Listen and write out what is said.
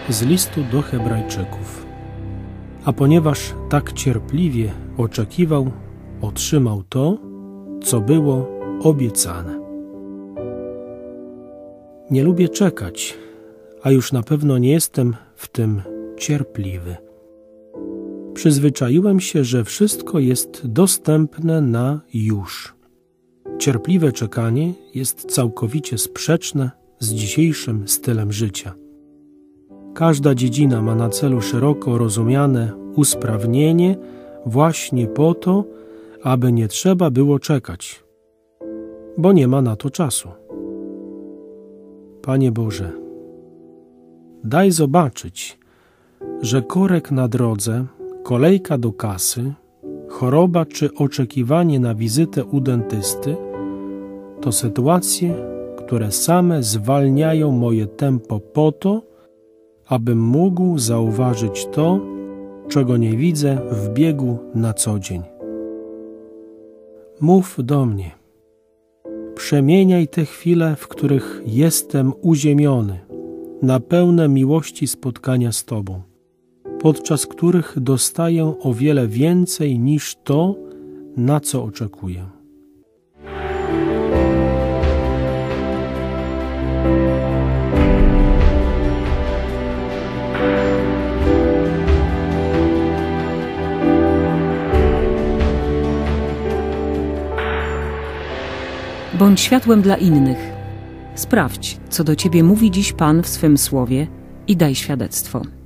z listu do Hebrajczyków. A ponieważ tak cierpliwie oczekiwał, otrzymał to, co było obiecane. Nie lubię czekać, a już na pewno nie jestem w tym cierpliwy. Przyzwyczaiłem się, że wszystko jest dostępne na już. Cierpliwe czekanie jest całkowicie sprzeczne z dzisiejszym stylem życia. Każda dziedzina ma na celu szeroko rozumiane usprawnienie właśnie po to, aby nie trzeba było czekać, bo nie ma na to czasu. Panie Boże, daj zobaczyć, że korek na drodze, kolejka do kasy, choroba czy oczekiwanie na wizytę u dentysty to sytuacje, które same zwalniają moje tempo po to, abym mógł zauważyć to, czego nie widzę w biegu na co dzień. Mów do mnie. Przemieniaj te chwile, w których jestem uziemiony, na pełne miłości spotkania z Tobą, podczas których dostaję o wiele więcej niż to, na co oczekuję. Bądź światłem dla innych. Sprawdź, co do Ciebie mówi dziś Pan w swym słowie i daj świadectwo.